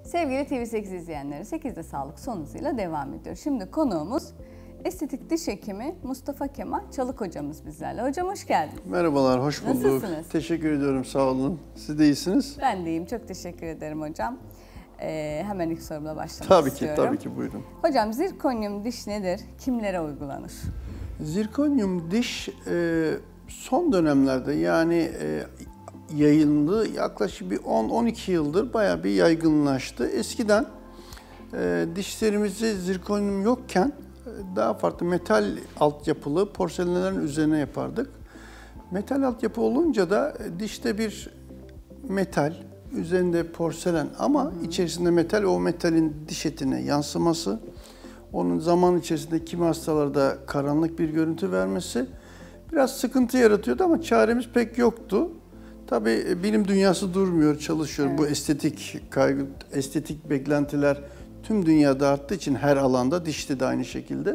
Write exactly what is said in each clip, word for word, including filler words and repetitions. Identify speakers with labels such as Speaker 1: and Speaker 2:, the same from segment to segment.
Speaker 1: Sevgili T V sekiz izleyenleri, sekizde Sağlık son hızıyla devam ediyor. Şimdi konuğumuz estetik diş hekimi Mustafa Kemal Çalık hocamız bizlerle. Hocam hoş geldiniz.
Speaker 2: Merhabalar, hoş bulduk.
Speaker 1: Nasılsınız?
Speaker 2: Teşekkür ediyorum, sağ olun. Siz de iyisiniz.
Speaker 1: Ben de iyiyim, çok teşekkür ederim hocam. Ee, hemen ilk sorumla başlamak
Speaker 2: tabii
Speaker 1: istiyorum.
Speaker 2: Tabii ki, tabii ki buyurun.
Speaker 1: Hocam zirkonyum diş nedir? Kimlere uygulanır?
Speaker 2: Zirkonyum diş e, son dönemlerde yani e, yayıldı. Yaklaşık bir on on iki yıldır bayağı bir yaygınlaştı. Eskiden e, dişlerimizi zirkonyum yokken daha farklı metal altyapılı porselenlerin üzerine yapardık. Metal altyapı olunca da dişte bir metal, üzerinde porselen ama hı hı. içerisinde metal, o metalin diş etine yansıması, onun zaman içerisinde kimi hastalarda karanlık bir görüntü vermesi biraz sıkıntı yaratıyordu ama çaremiz pek yoktu. Tabii bilim dünyası durmuyor, çalışıyor. Evet. Bu estetik kaygı, estetik beklentiler tüm dünyada arttığı için her alanda, dişte de aynı şekilde.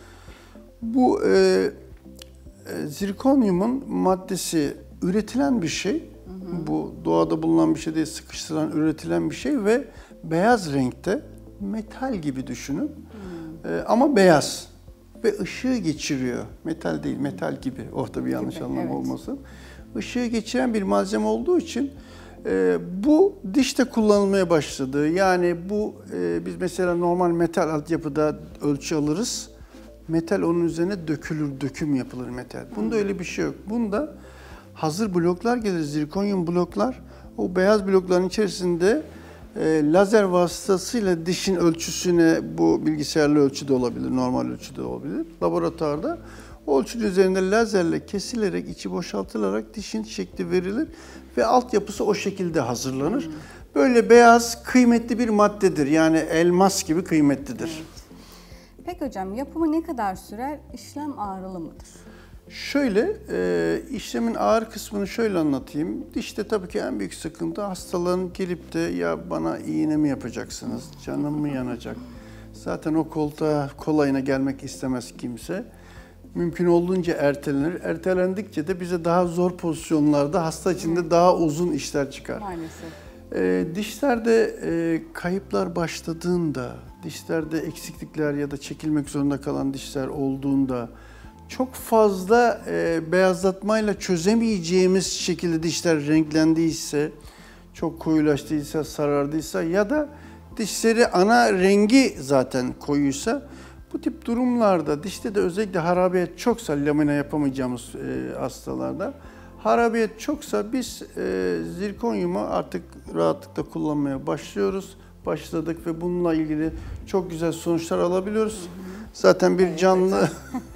Speaker 2: Bu e, e, zirkonyumun maddesi üretilen bir şey. Hı hı. Bu doğada bulunan bir şey değil, sıkıştırılan, üretilen bir şey ve beyaz renkte, metal gibi düşünün. E, ama beyaz ve ışığı geçiriyor. Metal değil, metal gibi. Orada bir yanlış gibi, anlam evet. olmasın. Işığı geçiren bir malzeme olduğu için e, bu dişte kullanılmaya başladı. Yani bu e, biz mesela normal metal altyapıda ölçü alırız. Metal onun üzerine dökülür, döküm yapılır metal. Bunda öyle bir şey yok. Bunda hazır bloklar gelir, zirkonyum bloklar. O beyaz blokların içerisinde e, lazer vasıtasıyla dişin ölçüsüne, bu bilgisayarlı ölçüde olabilir, normal ölçüde olabilir, laboratuvarda o ölçünün üzerinde lazerle kesilerek, içi boşaltılarak dişin şekli verilir ve altyapısı o şekilde hazırlanır. Böyle beyaz, kıymetli bir maddedir. Yani elmas gibi kıymetlidir.
Speaker 1: Evet. Peki hocam, yapımı ne kadar sürer? İşlem ağrılı mıdır?
Speaker 2: Şöyle, e, işlemin ağır kısmını şöyle anlatayım. Dişte tabii ki en büyük sıkıntı hastaların gelip de ya bana iğne mi yapacaksınız, canım mı yanacak? Zaten o koltuğa kolayına gelmek istemez kimse. Mümkün olduğunca ertelenir. Ertelendikçe de bize daha zor pozisyonlarda, hasta içinde evet. daha uzun işler çıkar.
Speaker 1: Maalesef.
Speaker 2: E, dişlerde e, kayıplar başladığında, dişlerde eksiklikler ya da çekilmek zorunda kalan dişler olduğunda, çok fazla e, beyazlatmayla çözemeyeceğimiz şekilde dişler renklendiyse, çok koyulaştıysa, sarardıysa ya da dişleri ana rengi zaten koyuysa, bu tip durumlarda dişte de özellikle harabiyet çoksa, lamina yapamayacağımız e, hastalarda, harabiyet çoksa biz e, zirkonyumu artık rahatlıkla kullanmaya başlıyoruz. Başladık ve bununla ilgili çok güzel sonuçlar alabiliyoruz. Hı hı. Zaten bir canlı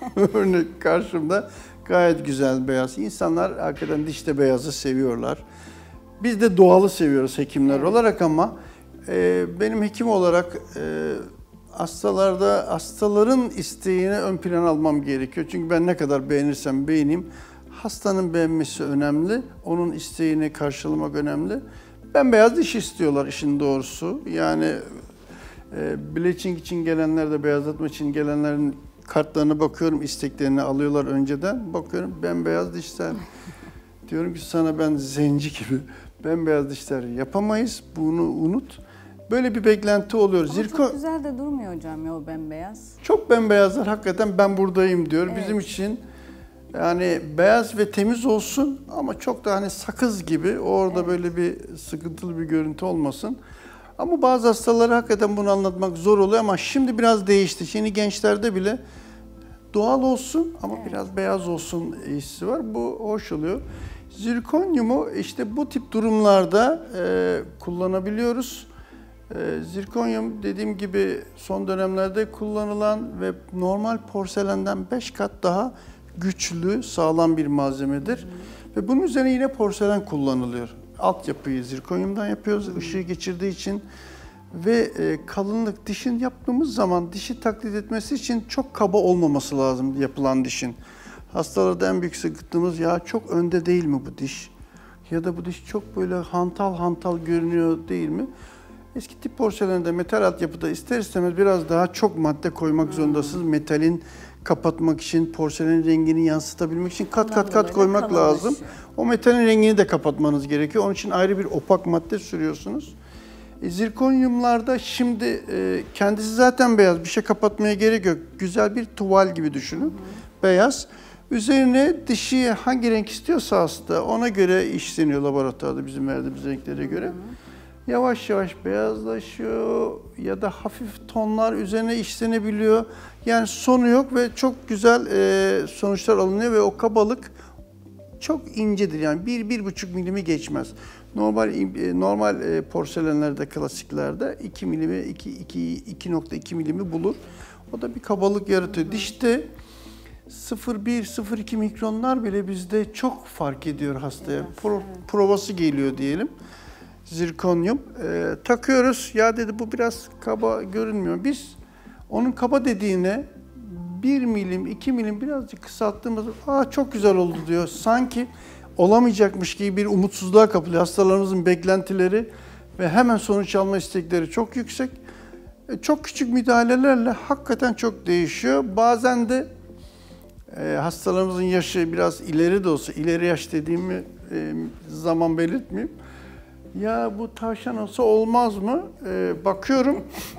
Speaker 2: örnek karşımda, gayet güzel beyaz. İnsanlar hakikaten dişte beyazı seviyorlar. Biz de doğalı seviyoruz hekimler evet. olarak ama e, benim hekim olarak e, hastalarda hastaların isteğini ön plana almam gerekiyor. Çünkü ben ne kadar beğenirsem beğeneyim, hastanın beğenmesi önemli, onun isteğini karşılamak önemli. Ben beyaz diş istiyorlar işin doğrusu. Yani e, bleaching için gelenler de, beyazlatma için gelenlerin kartlarına bakıyorum, isteklerini alıyorlar önceden. Bakıyorum bembeyaz dişler. Diyorum ki sana ben zenci gibi bembeyaz dişler yapamayız, bunu unut. Böyle bir beklenti oluyor.
Speaker 1: Ama Zirko... çok güzel de durmuyor hocam ya o bembeyaz.
Speaker 2: Çok bembeyazlar hakikaten ben buradayım diyor. Evet. Bizim için yani beyaz ve temiz olsun ama çok da hani sakız gibi orada evet. böyle bir sıkıntılı bir görüntü olmasın. Ama bazı hastalara hakikaten bunu anlatmak zor oluyor ama şimdi biraz değişti. Şimdi gençlerde bile doğal olsun ama evet. biraz beyaz olsun hissi var. Bu hoş oluyor. Zirkonyumu işte bu tip durumlarda e, kullanabiliyoruz. E, zirkonyum dediğim gibi son dönemlerde kullanılan ve normal porselenden beş kat daha güçlü, sağlam bir malzemedir. Hmm. Ve bunun üzerine yine porselen kullanılıyor. Altyapıyı zirkonyumdan yapıyoruz, hmm. ışığı geçirdiği için. Ve e, kalınlık, dişin yaptığımız zaman dişi taklit etmesi için çok kaba olmaması lazım yapılan dişin. Hastalarda en büyük sıkıntımız ya çok önde değil mi bu diş? Ya da bu diş çok böyle hantal hantal görünüyor değil mi? Eski tip porselende metal altyapıda ister istemez biraz daha çok madde koymak hmm. zorundasınız. Metalin kapatmak için, porselenin rengini yansıtabilmek için kat kat kat koymak lazım. O metalin rengini de kapatmanız gerekiyor. Onun için ayrı bir opak madde sürüyorsunuz. E, zirkonyumlarda şimdi e, kendisi zaten beyaz. Bir şey kapatmaya gerek yok. Güzel bir tuval gibi düşünün. Hı hı. Beyaz. Üzerine dişi hangi renk istiyorsa hasta ona göre işleniyor laboratuvarda bizim verdiğimiz renklere göre. Hı hı. Yavaş yavaş beyazlaşıyor ya da hafif tonlar üzerine işlenebiliyor. Yani sonu yok ve çok güzel e, sonuçlar alınıyor ve o kabalık çok incedir. Yani bir bir buçuk milimi geçmez. Normal normal e, porselenlerde, klasiklerde iki milimi, iki nokta iki milimi bulur. O da bir kabalık yaratıyor. Dişte sıfır virgül bir sıfır virgül iki mikronlar bile bizde çok fark ediyor hastaya. Pro, provası geliyor diyelim. Zirkonyum. Ee, takıyoruz. Ya dedi bu biraz kaba görünmüyor. Biz onun kaba dediğine bir milim, iki milim birazcık kısalttığımızda aa çok güzel oldu diyor. Sanki olamayacakmış gibi bir umutsuzluğa kapılıyor. Hastalarımızın beklentileri ve hemen sonuç alma istekleri çok yüksek. E, çok küçük müdahalelerle hakikaten çok değişiyor. Bazen de e, hastalarımızın yaşı biraz ileri de olsa, ileri yaş dediğimi e, zaman belirtmeyeyim. Ya bu tavşan olsa olmaz mı? Ee, bakıyorum,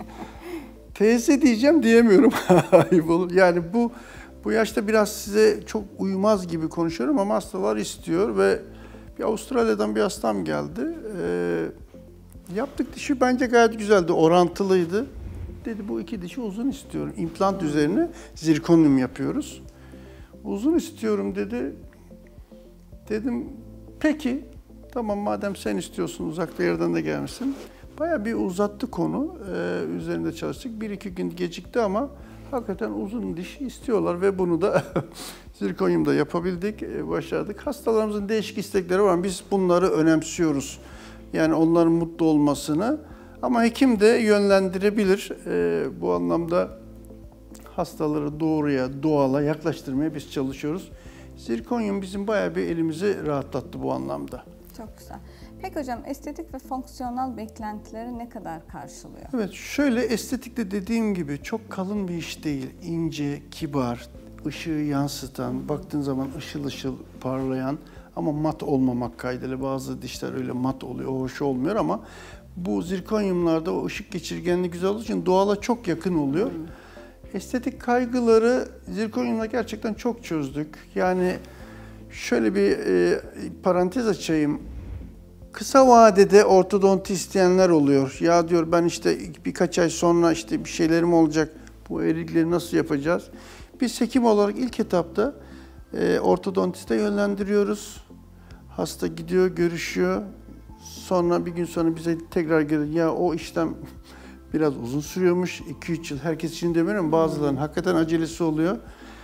Speaker 2: teyze diyeceğim diyemiyorum. Yani bu bu yaşta biraz size çok uymaz gibi konuşuyorum ama hastalar istiyor ve bir Avustralya'dan bir hastam geldi. Ee, yaptık dişi bence gayet güzeldi, orantılıydı. Dedi bu iki dişi uzun istiyorum. İmplant üzerine zirkonyum yapıyoruz. Uzun istiyorum dedi. Dedim peki. Tamam madem sen istiyorsun uzakta yerden de gelmişsin. Bayağı bir uzattı konu. Ee, üzerinde çalıştık. Bir iki gün gecikti ama hakikaten uzun diş istiyorlar ve bunu da zirkonyumda yapabildik, başardık. Hastalarımızın değişik istekleri var. Biz bunları önemsiyoruz. Yani onların mutlu olmasını. Ama hekim de yönlendirebilir. Ee, bu anlamda hastaları doğruya, doğala yaklaştırmaya biz çalışıyoruz. Zirkonyum bizim bayağı bir elimizi rahatlattı bu anlamda.
Speaker 1: Çok güzel. Peki hocam estetik ve fonksiyonel beklentileri ne kadar karşılıyor?
Speaker 2: Evet şöyle estetikte dediğim gibi çok kalın bir iş değil. İnce, kibar, ışığı yansıtan, baktığın zaman ışıl ışıl parlayan ama mat olmamak kaydıyla bazı dişler öyle mat oluyor, o hoş olmuyor ama bu zirkonyumlarda o ışık geçirgenliği güzel olduğu için doğala çok yakın oluyor. Hmm. Estetik kaygıları zirkonyumla gerçekten çok çözdük. Yani şöyle bir e, parantez açayım. Kısa vadede ortodonti isteyenler oluyor. Ya diyor ben işte birkaç ay sonra işte bir şeylerim olacak. Bu eğrilikleri nasıl yapacağız? Biz hekim olarak ilk etapta e, ortodontiste yönlendiriyoruz. Hasta gidiyor, görüşüyor. Sonra bir gün sonra bize tekrar gelir. Ya o işlem biraz uzun sürüyormuş. iki üç yıl herkes için demiyorum ama bazılarının hakikaten acelesi oluyor.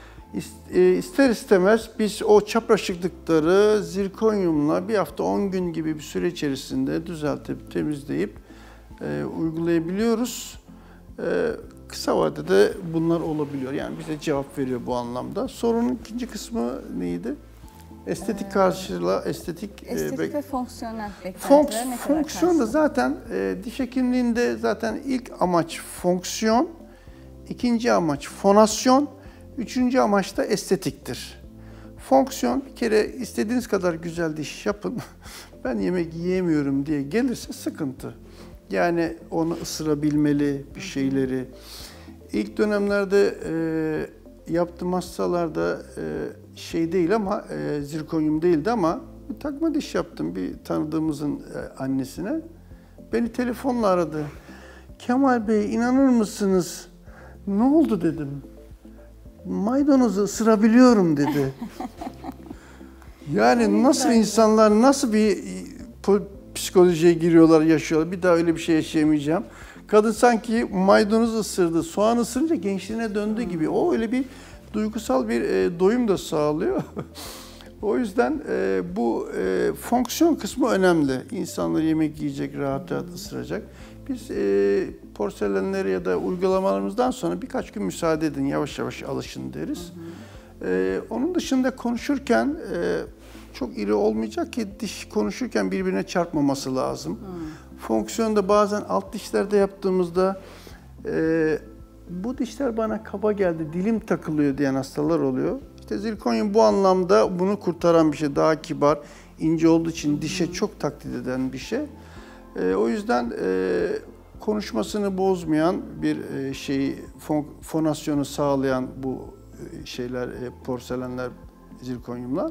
Speaker 2: İster istemez biz o çapraşıklıkları zirkonyumla bir hafta on gün gibi bir süre içerisinde düzeltip temizleyip e, uygulayabiliyoruz. E, kısa vadede bunlar olabiliyor. Yani bize cevap veriyor bu anlamda. Sorunun ikinci kısmı neydi? Estetik karşılığa, estetik...
Speaker 1: Estetik e, ve fonksiyonel beklentiler ne kadar
Speaker 2: Fonksiyon da zaten e, diş hekimliğinde zaten ilk amaç fonksiyon, ikinci amaç fonasyon, üçüncü amaç da estetiktir. Fonksiyon bir kere istediğiniz kadar güzel diş yapın, ben yemek yiyemiyorum diye gelirse sıkıntı. Yani onu ısırabilmeli bir şeyleri. İlk dönemlerde e, yaptığım hastalarda e, şey değil ama e, zirkonyum değildi ama bir takma diş yaptım bir tanıdığımızın e, annesine. Beni telefonla aradı. Kemal Bey inanır mısınız? Ne oldu dedim. Maydanozu ısırabiliyorum dedi. Yani nasıl insanlar nasıl bir psikolojiye giriyorlar, yaşıyorlar. Bir daha öyle bir şey yaşayamayacağım. Kadın sanki maydanoz ısırdı, soğan ısırınca gençliğine döndü gibi. O öyle bir duygusal bir e, doyum da sağlıyor. O yüzden e, bu e, fonksiyon kısmı önemli. İnsanlar yemek yiyecek, rahat rahat ısıracak. Biz e, porselenleri ya da uygulamalarımızdan sonra birkaç gün müsaade edin, yavaş yavaş alışın deriz. Hı hı. E, onun dışında konuşurken e, çok iri olmayacak ki diş konuşurken birbirine çarpmaması lazım. Hı. Fonksiyonda bazen alt dişlerde yaptığımızda e, bu dişler bana kaba geldi, dilim takılıyor diyen hastalar oluyor. İşte zirkonyum bu anlamda bunu kurtaran bir şey. Daha kibar, ince olduğu için dişe çok taklit eden bir şey. E, o yüzden e, konuşmasını bozmayan bir e, şeyi, fon, fonasyonu sağlayan bu e, şeyler, e, porselenler, zirkonyumlar.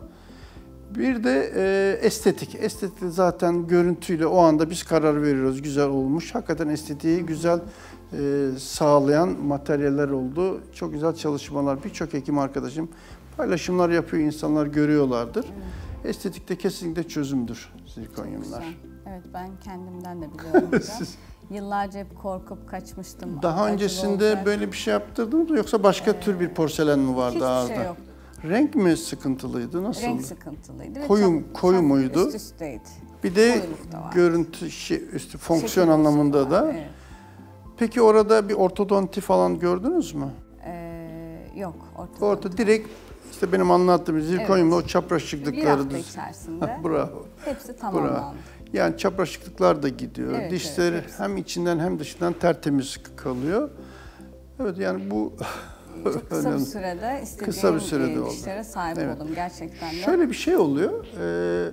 Speaker 2: Bir de e, estetik. Estetik zaten görüntüyle o anda biz karar veriyoruz. Güzel olmuş. Hakikaten estetiği güzel e, sağlayan materyaller oldu. Çok güzel çalışmalar. Birçok hekim arkadaşım paylaşımlar yapıyor. İnsanlar görüyorlardır. Evet. Estetikte kesinlikle çözümdür zirkonyumlar.
Speaker 1: Evet, ben kendimden de biliyorum hocam. Yıllarca hep korkup kaçmıştım.
Speaker 2: Daha öncesinde olacak. Böyle bir şey yaptırdınız mı yoksa başka ee, tür bir porselen mi vardı
Speaker 1: hiçbir
Speaker 2: ağızda?
Speaker 1: Şey yok.
Speaker 2: Renk mi sıkıntılıydı? Nasıldı?
Speaker 1: Renk sıkıntılıydı.
Speaker 2: Koyu, koyu muydu?
Speaker 1: Üst üsteydi.
Speaker 2: Bir de görüntü şey, üstü fonksiyon
Speaker 1: Şekil
Speaker 2: anlamında da.
Speaker 1: Evet.
Speaker 2: Peki orada bir ortodonti falan gördünüz mü?
Speaker 1: Ee, yok. Ortodonti.
Speaker 2: Orta direkt işte benim anlattığım zirkonyumla evet. O çapraşıklıkları.
Speaker 1: Bir hafta içerisinde.
Speaker 2: Bravo.
Speaker 1: Hepsi tamamlandı.
Speaker 2: Bravo. Yani çapraşıklıklar da gidiyor. Evet, dişleri evet, hem içinden hem dışından tertemiz kalıyor. Evet, yani bu
Speaker 1: çok kısa bir sürede istediğim kısa bir sürede dişlere sahip evet. oldum gerçekten de.
Speaker 2: Şöyle bir şey oluyor. Ee,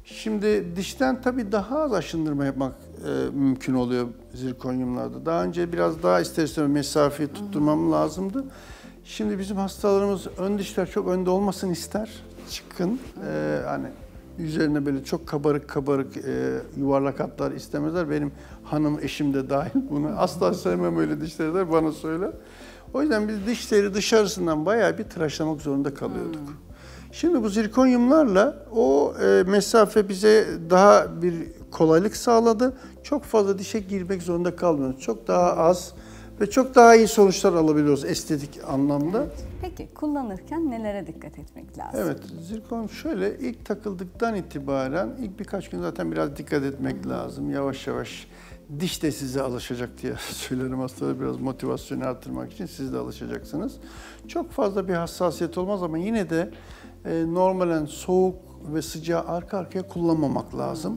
Speaker 2: şimdi dişten tabii daha az aşındırma yapmak e, mümkün oluyor zirkonyumlarda. Daha önce biraz daha ister istemez mesafeyi tutturmam Hı-hı. lazımdı. Şimdi bizim hastalarımız ön dişler çok önde olmasın ister. Çıkın. Ee, hani üzerine böyle çok kabarık kabarık e, yuvarlak hatlar istemezler. Benim hanım, eşim de dahil bunu. Asla sevmem öyle dişleri de bana söyle. O yüzden biz dişleri dışarısından bayağı bir tıraşlamak zorunda kalıyorduk. Hmm. Şimdi bu zirkonyumlarla o e, mesafe bize daha bir kolaylık sağladı. Çok fazla dişe girmek zorunda kalmıyoruz. Çok daha az ve çok daha iyi sonuçlar alabiliyoruz estetik anlamda.
Speaker 1: Evet. Peki kullanırken nelere dikkat etmek lazım?
Speaker 2: Evet, zirkonyum şöyle ilk takıldıktan itibaren ilk birkaç gün zaten biraz dikkat etmek Hı-hı. lazım. Yavaş yavaş diş de size alışacak diye söylerim hastalara, biraz motivasyonu artırmak için siz de alışacaksınız. Çok fazla bir hassasiyet olmaz ama yine de e, normalen soğuk ve sıcağı arka arkaya kullanmamak lazım.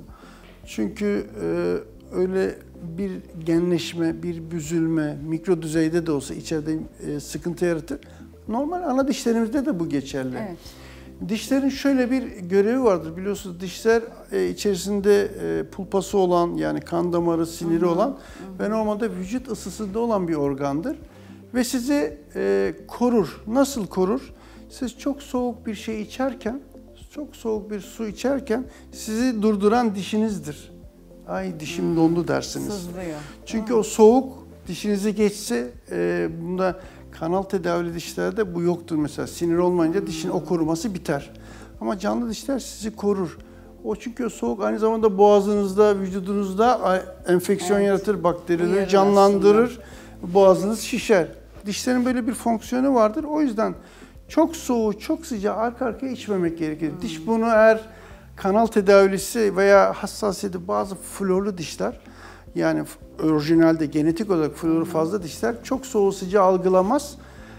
Speaker 2: Çünkü e, öyle bir genleşme, bir büzülme, mikro düzeyde de olsa içeride e, sıkıntı yaratır. Normal ana dişlerimizde de bu geçerli. Evet. Dişlerin şöyle bir görevi vardır biliyorsunuz, dişler e, içerisinde e, pulpası olan, yani kan damarı, siniri hı hı. olan hı hı. ve normalde vücut ısısında olan bir organdır. Ve sizi e, korur. Nasıl korur? Siz çok soğuk bir şey içerken, çok soğuk bir su içerken sizi durduran dişinizdir. Ay dişim hmm. dondu dersiniz.
Speaker 1: Sızlıyor.
Speaker 2: Çünkü hmm. o soğuk dişinizi geçse, e, bunda kanal tedavili dişlerde bu yoktur mesela. Sinir olmayınca hmm. dişin o koruması biter. Ama canlı dişler sizi korur. O çünkü o soğuk aynı zamanda boğazınızda, vücudunuzda enfeksiyon evet. yaratır, bakterileri Uyarın canlandırır, aslında. Boğazınız şişer. Dişlerin böyle bir fonksiyonu vardır. O yüzden çok soğuğu, çok sıcağı arka arkaya içmemek gerekir. Hmm. Diş bunu eğer kanal tedavilisi veya hassasiyeti, bazı florlu dişler, yani orijinalde genetik olarak floru fazla dişler çok soğuğu sıcağı algılamaz.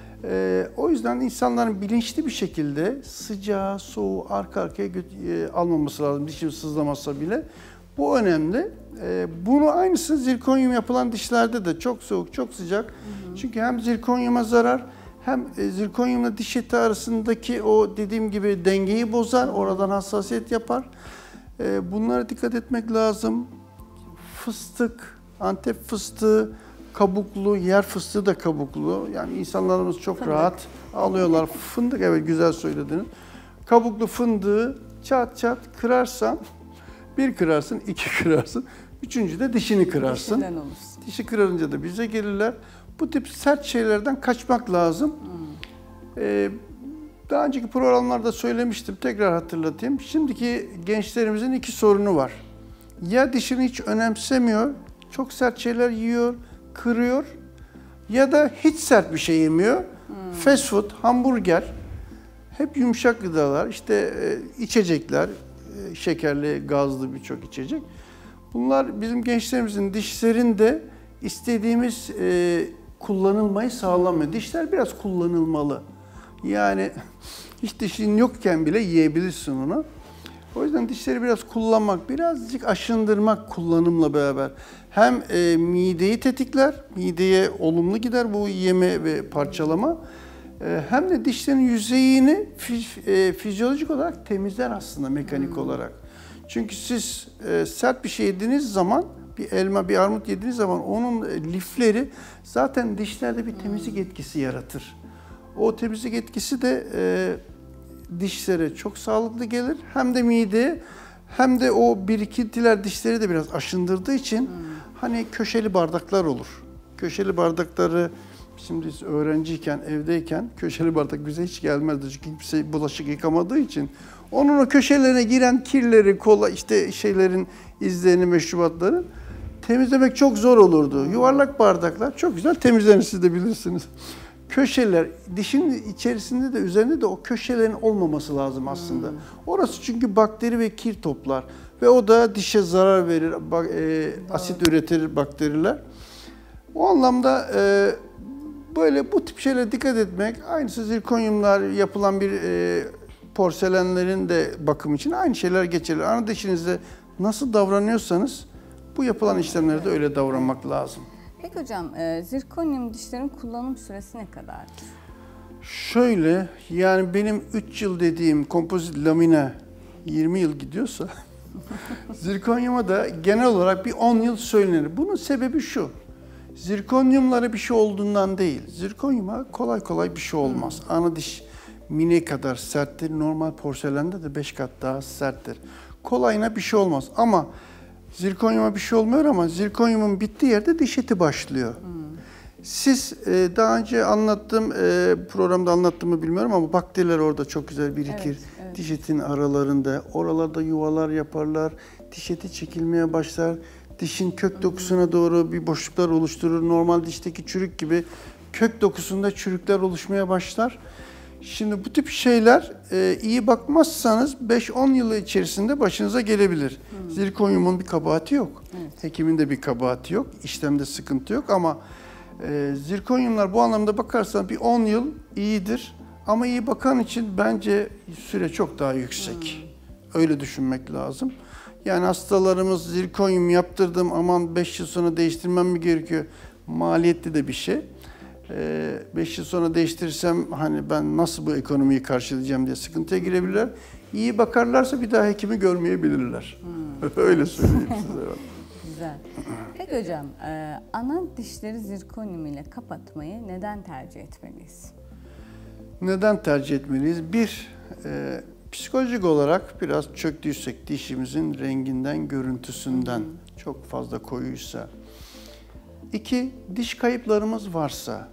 Speaker 2: Ee, o yüzden insanların bilinçli bir şekilde sıcağı, soğuğu arka arkaya e, almaması lazım. Dişi sızlamasa bile. Bu önemli. Ee, bunu aynısı zirkonyum yapılan dişlerde de çok soğuk, çok sıcak. Hı hı. Çünkü hem zirkonyuma zarar, hem zirkonyumla diş eti arasındaki o dediğim gibi dengeyi bozar, oradan hassasiyet yapar. Ee, bunlara dikkat etmek lazım. Fıstık, Antep fıstığı kabuklu, yer fıstığı da kabuklu. Yani insanlarımız çok fındık. rahat alıyorlar. Fındık, evet güzel söylediniz. Kabuklu fındığı çat çat kırarsan, bir kırarsın, iki kırarsın, üçüncü de dişini kırarsın. Dişi kırarınca da bize gelirler. Bu tip sert şeylerden kaçmak lazım. Hmm. Ee, daha önceki programlarda söylemiştim, tekrar hatırlatayım. Şimdiki gençlerimizin iki sorunu var. Ya dişini hiç önemsemiyor, çok sert şeyler yiyor, kırıyor, ya da hiç sert bir şey yemiyor. Hmm. Fast food, hamburger, hep yumuşak gıdalar, işte içecekler, şekerli, gazlı birçok içecek. Bunlar bizim gençlerimizin dişlerinde istediğimiz e, kullanılmayı sağlamıyor. Dişler biraz kullanılmalı. Yani hiç dişin yokken bile yiyebilirsin onu. O yüzden dişleri biraz kullanmak, birazcık aşındırmak kullanımla beraber hem e, mideyi tetikler, mideye olumlu gider bu yeme ve parçalama, e, hem de dişlerin yüzeyini fiz, e, fizyolojik olarak temizler aslında, mekanik hmm. olarak. Çünkü siz e, sert bir şey yediğiniz zaman bir elma, bir armut yediğiniz zaman onun lifleri zaten dişlerde bir temizlik etkisi yaratır. O temizlik etkisi de e, dişlere çok sağlıklı gelir. Hem de mideye hem de o birikintiler dişleri de biraz aşındırdığı için hmm. hani köşeli bardaklar olur. Köşeli bardakları şimdi biz öğrenciyken, evdeyken köşeli bardak bize hiç gelmezdi. Çünkü kimse bulaşık yıkamadığı için. Onun o köşelerine giren kirleri, kola, işte şeylerin izlerini, meşrubatların temizlemek çok zor olurdu. Yuvarlak bardaklar çok güzel temizlenir, siz de bilirsiniz. Köşeler, dişin içerisinde de üzerinde de o köşelerin olmaması lazım aslında. Hmm. Orası çünkü bakteri ve kir toplar. Ve o da dişe zarar verir, e, asit üretir bakteriler. O anlamda e, böyle bu tip şeylere dikkat etmek, aynısı zirkonyumlar yapılan bir e, porselenlerin de bakım için aynı şeyler geçerli. Ana dişinizde nasıl davranıyorsanız bu yapılan işlemlerde öyle davranmak lazım.
Speaker 1: Peki hocam, e, zirkonyum dişlerin kullanım süresi ne kadardır?
Speaker 2: Şöyle, yani benim üç yıl dediğim kompozit lamine yirmi yıl gidiyorsa zirkonyuma da genel olarak bir on yıl söylenir. Bunun sebebi şu: zirkonyumlara bir şey olduğundan değil, zirkonyuma kolay kolay bir şey olmaz. Hmm. Ana diş mine kadar serttir, normal porselende de beş kat daha serttir. Kolayına bir şey olmaz ama zirkonyuma bir şey olmuyor, ama zirkonyumun bittiği yerde diş eti başlıyor. Hmm. Siz e, daha önce anlattığım, e, programda anlattığımı bilmiyorum ama bakteriler orada çok güzel birikir. Evet, evet. Diş etinin aralarında, oralarda yuvalar yaparlar, diş eti çekilmeye başlar. Dişin kök dokusuna doğru bir boşluklar oluşturur. Normal dişteki çürük gibi kök dokusunda çürükler oluşmaya başlar. Şimdi bu tip şeyler e, iyi bakmazsanız beş on yıl içerisinde başınıza gelebilir. Hmm. Zirkonyumun bir kabahati yok. Evet. Hekimin de bir kabahati yok. İşlemde sıkıntı yok ama e, zirkonyumlar bu anlamda bakarsan bir on yıl iyidir. Ama iyi bakan için bence süre çok daha yüksek. Hmm. Öyle düşünmek lazım. Yani hastalarımız zirkonyum yaptırdım, aman beş yıl sonra değiştirmem mi gerekiyor? Maliyetli de bir şey. beş yıl sonra değiştirirsem hani ben nasıl bu ekonomiyi karşılayacağım diye sıkıntıya girebilirler. İyi bakarlarsa bir daha hekimi görmeyebilirler. Hmm. Öyle söyleyeyim size.
Speaker 1: Güzel. Peki hocam, ana dişleri zirkonyum ile kapatmayı neden tercih etmeliyiz?
Speaker 2: Neden tercih etmeliyiz? Bir, e, psikolojik olarak biraz çöktüysek dişimizin renginden, görüntüsünden hmm. çok fazla koyuysa. İki, diş kayıplarımız varsa.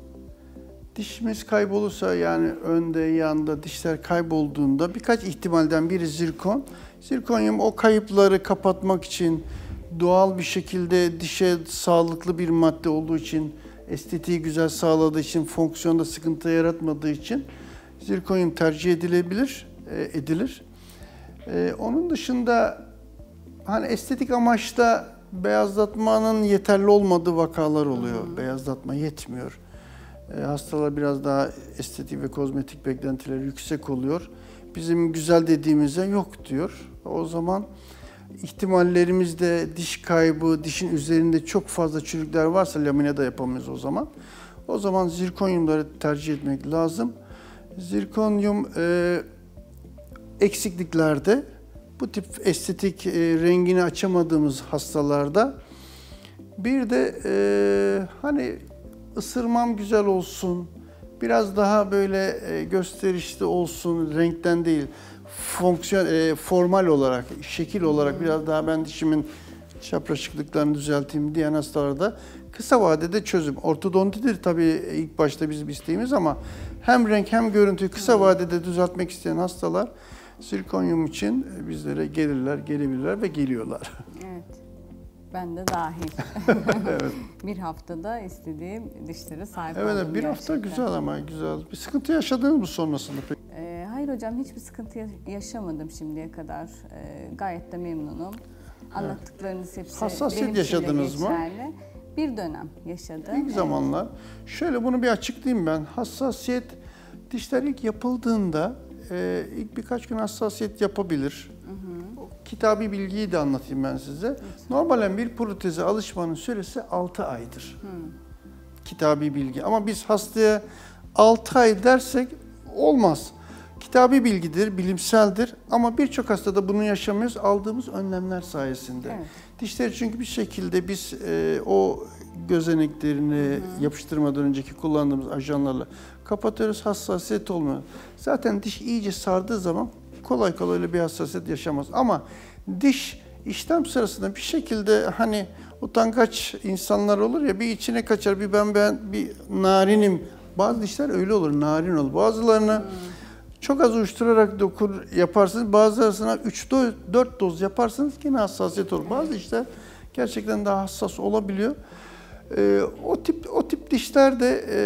Speaker 2: Dişimiz kaybolursa, yani önde, yanda dişler kaybolduğunda birkaç ihtimalden biri zirkon. Zirkonyum o kayıpları kapatmak için, doğal bir şekilde dişe sağlıklı bir madde olduğu için, estetiği güzel sağladığı için, fonksiyonda sıkıntı yaratmadığı için zirkonyum tercih edilebilir, edilir. Ee, onun dışında hani estetik amaçta beyazlatmanın yeterli olmadığı vakalar oluyor. Hmm. Beyazlatma yetmiyor. E, hastalar biraz daha estetik ve kozmetik beklentileri yüksek oluyor. Bizim güzel dediğimize yok diyor. O zaman ihtimallerimizde diş kaybı, dişin üzerinde çok fazla çürükler varsa lamine de yapamayız o zaman. O zaman zirkonyumları tercih etmek lazım. Zirkonyum e, eksikliklerde, bu tip estetik e, rengini açamadığımız hastalarda, bir de e, hani ısırmam güzel olsun, biraz daha böyle e, gösterişli olsun, renkten değil, fonksiyon, e, formal olarak, şekil olarak hmm. biraz daha ben dişimin çapraşıklıklarını düzelteyim diyen hastalarda kısa vadede çözüm. Ortodontidir tabii ilk başta bizim isteğimiz ama hem renk hem görüntüyü kısa vadede düzeltmek isteyen hastalar zirkonyum için bizlere gelirler, gelebilirler ve geliyorlar.
Speaker 1: Evet. Ben de dahil. Evet. Bir haftada istediğim dişlere sahip
Speaker 2: evet,
Speaker 1: oldum.
Speaker 2: Evet, bir gerçekten. Hafta güzel ama güzel. Bir sıkıntı yaşadınız mı sonrasında peki?
Speaker 1: Ee, hayır hocam, hiçbir sıkıntı yaşamadım şimdiye kadar. Ee, gayet de memnunum. Anlattıklarınız hepsi
Speaker 2: hassasiyet yaşadınız mı?
Speaker 1: Bir dönem yaşadım.
Speaker 2: İlk evet. zamanlar. Şöyle bunu bir açıklayayım ben. Hassasiyet, dişler ilk yapıldığında e, ilk birkaç gün hassasiyet yapabilir. Hı hı. Kitabi bilgiyi de anlatayım ben size. Evet. Normalen bir proteze alışmanın süresi altı aydır. Hı. Kitabi bilgi. Ama biz hastaya altı ay dersek olmaz. kitabi bilgidir, bilimseldir ama birçok hastada bunu yaşamıyoruz aldığımız önlemler sayesinde.
Speaker 1: Evet.
Speaker 2: Dişleri çünkü bir şekilde biz e, o gözeneklerini Hı. yapıştırmadan önceki kullandığımız ajanlarla kapatıyoruz, hassasiyet olmuyor. Zaten diş iyice sardığı zaman kolay kolay öyle bir hassasiyet yaşamaz. Ama diş işlem sırasında bir şekilde hani utangaç insanlar olur ya bir içine kaçar, bir ben ben bir narinim. Bazı dişler öyle olur, narin olur. Bazılarını hmm. çok az uyuşturarak dokur yaparsınız. Bazılarına üç dört doz yaparsınız yine hassasiyet olur. Bazı dişler gerçekten daha hassas olabiliyor. Ee, o tip o tip dişlerde e,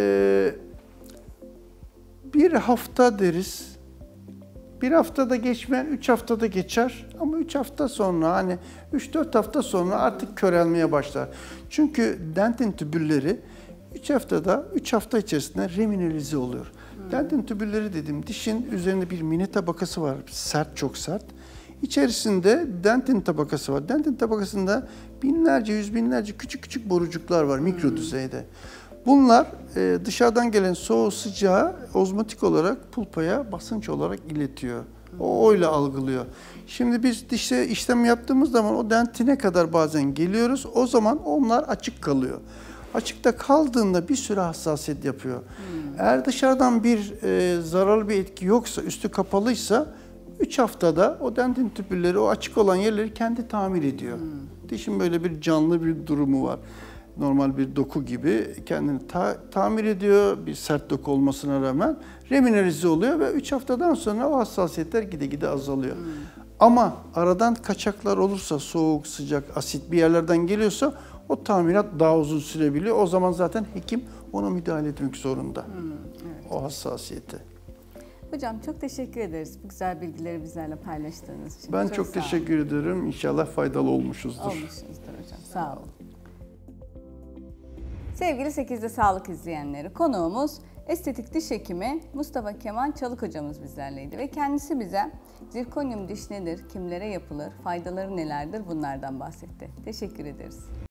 Speaker 2: bir hafta deriz. Bir haftada geçmeyen üç haftada geçer ama üç hafta sonra hani üç dört hafta sonra artık körelmeye başlar. Çünkü dentin tübülleri üç haftada üç hafta içerisinde remineralize oluyor. Hmm. Dentin tübülleri dediğim dişin üzerinde bir mini tabakası var. Sert, çok sert. İçerisinde dentin tabakası var. Dentin tabakasında binlerce, yüz binlerce küçük küçük borucuklar var mikro hmm. düzeyde. Bunlar e, dışarıdan gelen soğuğu sıcağı ozmotik olarak pulpaya basınç olarak iletiyor. O öyle algılıyor. Şimdi biz dişte işlem yaptığımız zaman o dentine kadar bazen geliyoruz. O zaman onlar açık kalıyor. Açıkta kaldığında bir süre hassasiyet yapıyor. Hmm. Eğer dışarıdan bir e, zararlı bir etki yoksa, üstü kapalıysa üç haftada o dentin tüpülleri, o açık olan yerleri kendi tamir ediyor. Hmm. Dişin böyle bir canlı bir durumu var. Normal bir doku gibi kendini ta tamir ediyor, bir sert doku olmasına rağmen remineralize oluyor ve üç haftadan sonra o hassasiyetler gide gide azalıyor. Hmm. Ama aradan kaçaklar olursa, soğuk, sıcak, asit bir yerlerden geliyorsa o tamirat daha uzun sürebiliyor. O zaman zaten hekim ona müdahale etmek zorunda. Hmm, evet. O hassasiyeti.
Speaker 1: Hocam çok teşekkür ederiz bu güzel bilgileri bizlerle paylaştığınız için.
Speaker 2: Ben çok, çok teşekkür ederim. İnşallah faydalı olmuşuzdur.
Speaker 1: Olmuşuzdur hocam. Sağ olun. Sevgili sekizde Sağlık izleyenleri, konuğumuz estetik diş hekimi Mustafa Kemal Çalık hocamız bizlerleydi ve kendisi bize zirkonyum diş nedir, kimlere yapılır, faydaları nelerdir bunlardan bahsetti. Teşekkür ederiz.